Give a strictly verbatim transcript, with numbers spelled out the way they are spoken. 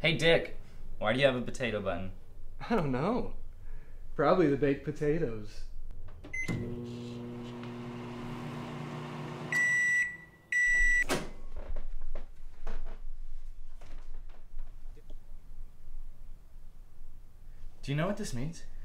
Hey Dick, why do you have a potato button? I don't know. Probably the baked potatoes. Do you know what this means?